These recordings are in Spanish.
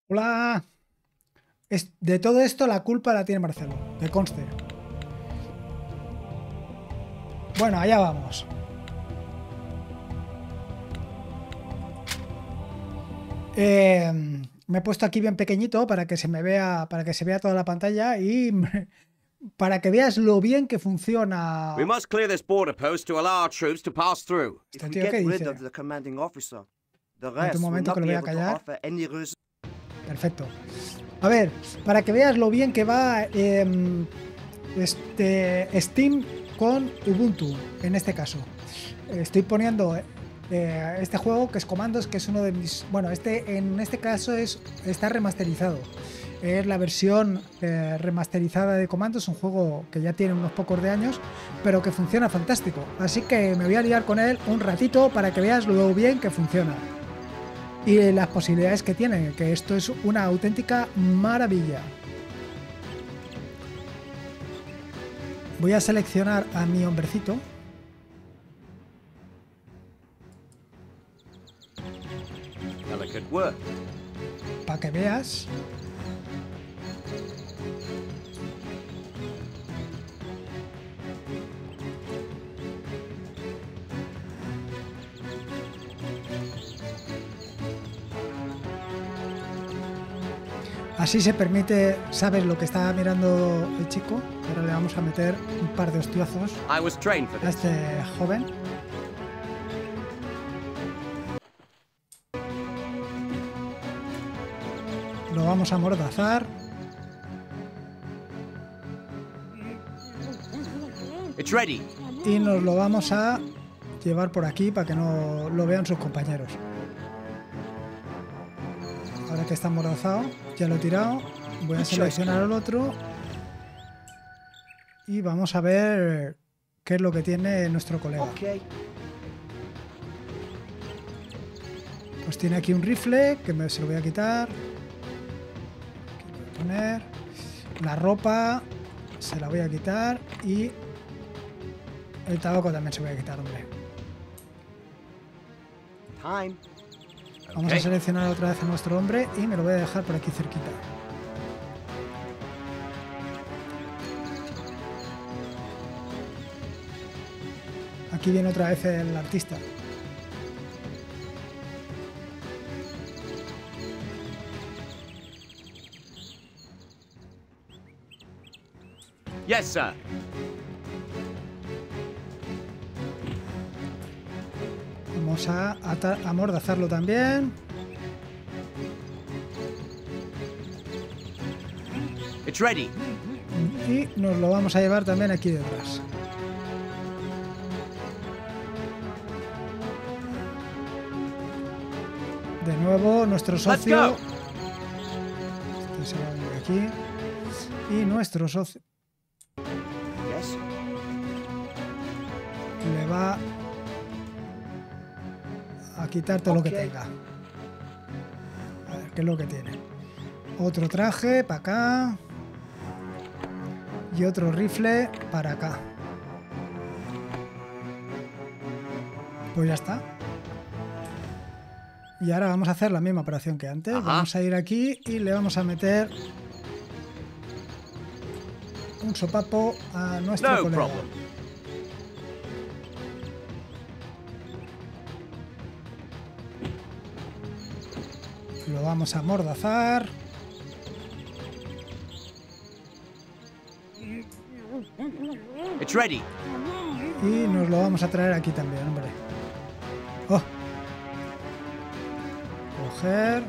Hola. De todo esto la culpa la tiene Marcelo, que conste. Bueno, allá vamos. Me he puesto aquí bien pequeñito para que se me vea, para que se vea toda la pantalla y para que veas lo bien que funciona. We must clear this border post to allow our troops to pass through. Este If we tío get que rid dice. of the commanding officer, the Espérate rest un will momento que not lo be voy a able to callar. offer any reason. Perfecto. A ver, para que veas lo bien que va Steam con Ubuntu, en este caso. Estoy poniendo este juego que es Commandos, que es uno de mis... Bueno, en este caso está remasterizado. Es la versión remasterizada de Commandos, un juego que ya tiene unos pocos de años, pero que funciona fantástico. Así que me voy a liar con él un ratito para que veas lo bien que funciona. Y las posibilidades que tiene, que esto es una auténtica maravilla. Voy a seleccionar a mi hombrecito. Delicate work. Para que veas. Así se permite, sabes lo que está mirando el chico, pero le vamos a meter un par de hostiazos I was trained for a this. este joven. Lo vamos a amordazar. It's ready. Y nos lo vamos a llevar por aquí para que no lo vean sus compañeros. Ahora que está amordazado, ya lo he tirado. Voy a seleccionar al otro. Y vamos a ver qué es lo que tiene nuestro colega. Okay. Pues tiene aquí un rifle que se lo voy a quitar. Aquí lo voy a poner. La ropa se la voy a quitar. Y el tabaco también se lo voy a quitar, hombre. Time. Vamos a seleccionar otra vez a nuestro hombre y me lo voy a dejar por aquí cerquita. Aquí viene otra vez el artista. Yes, sir. Vamos a amordazarlo también. It's ready. Y nos lo vamos a llevar también aquí detrás. De nuevo, nuestro socio. Este se va a venir aquí. Y nuestro socio Yes. le va a quitar todo lo que tenga. A ver, ¿qué es lo que tiene? Otro traje para acá. Y otro rifle para acá. Pues ya está. Y ahora vamos a hacer la misma operación que antes. Ajá. Vamos a ir aquí y le vamos a meter un sopapo a nuestro No colega. problem. Lo vamos a amordazar. It's ready. Y nos lo vamos a traer aquí también, hombre. Oh. Coger.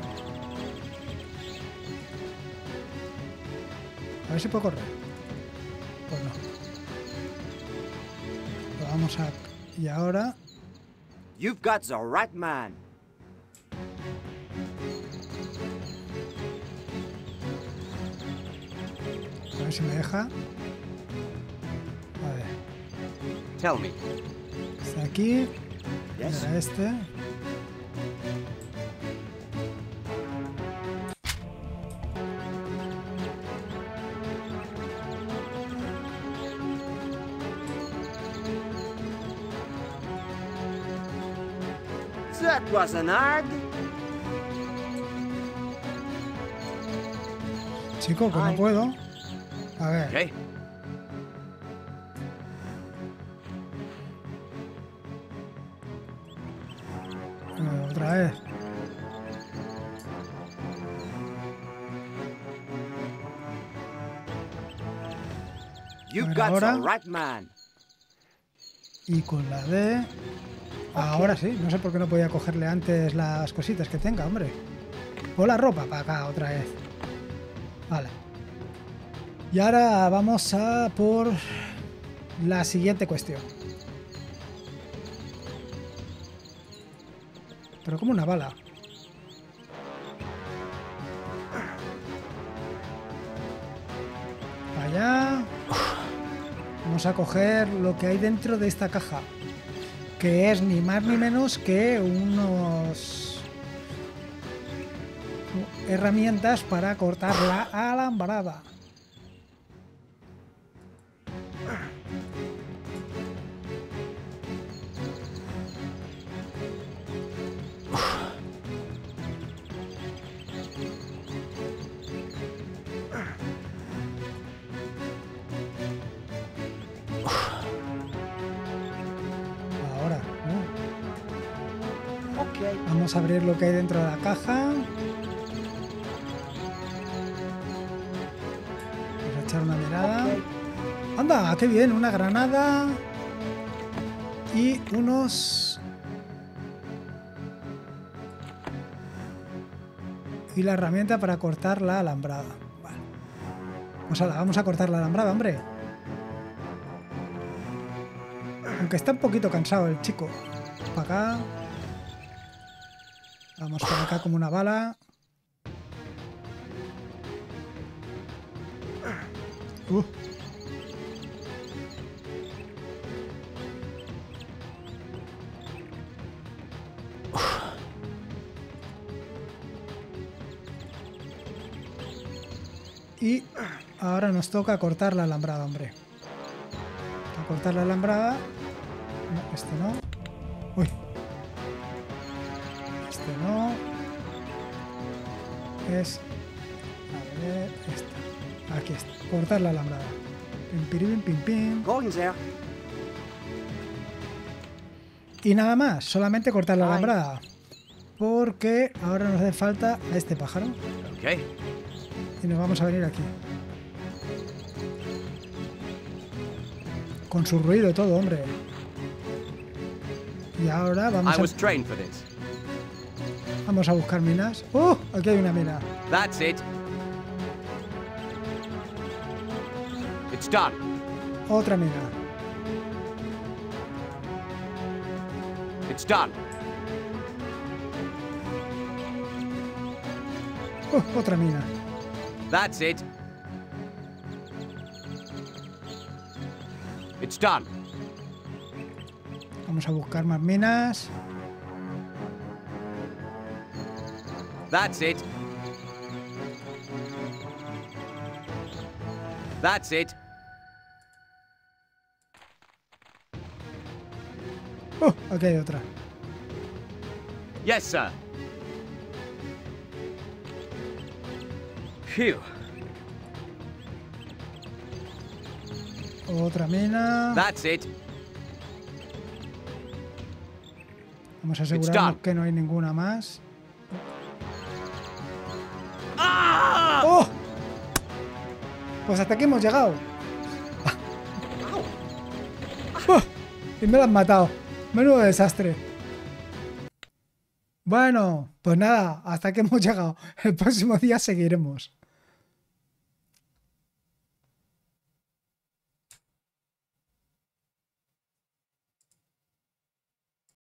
A ver si puedo correr. Pues no. Lo vamos a... Y ahora... You've got the right man. A ver si me deja. A ver. Tell me. Está aquí. Yes. Era este. That wasn't hard. Chico, que no puedo. A ver. Okay. Otra vez. You've ver, got the ahora. right man. Y con la D... Ahora sí. No sé por qué no podía cogerle antes las cositas que tenga, hombre. O la ropa para acá otra vez. Vale. Y ahora vamos a por la siguiente cuestión. Pero como una bala. Para allá. Vamos a coger lo que hay dentro de esta caja. Que es ni más ni menos que unos... herramientas para cortar la alambrada. Ahora, Okay. vamos a abrir lo que hay dentro de la caja. Vamos a echar una mirada. Okay. ¡Anda! ¡Qué bien! Una granada y unos... y la herramienta para cortar la alambrada. Vale. Pues ahora, vamos a cortar la alambrada, hombre. Aunque está un poquito cansado el chico. Para acá. Vamos por acá como una bala. Y ahora nos toca cortar la alambrada, hombre. A cortar la alambrada. No, este no. Uy. Este no. Es... A ver, esta. Aquí está. Cortar la alambrada. Pim, pirim, pim, pim. Going there. Y nada más. Solamente cortar la Ay. alambrada. Porque ahora nos hace falta a este pájaro. Okay. Y nos vamos a venir aquí. Con su ruido y todo, hombre. Y ahora I vamos was a, trained for this. vamos a buscar minas. ¡Oh! Aquí hay una mina. That's it. It's done. Otra mina. It's done. ¡Oh! Otra mina. That's it. It's done. Vamos a buscar más minas. That's it. That's it. ¡Oh! Aquí hay otra. Yes, sir. Phew. Otra mina. That's it. Vamos a done. asegurarnos que no hay ninguna más. Ah! ¡Oh! Pues hasta aquí hemos llegado. ¡Oh! Y me lo han matado. Menudo desastre. Bueno, pues nada, hasta aquí hemos llegado. El próximo día seguiremos.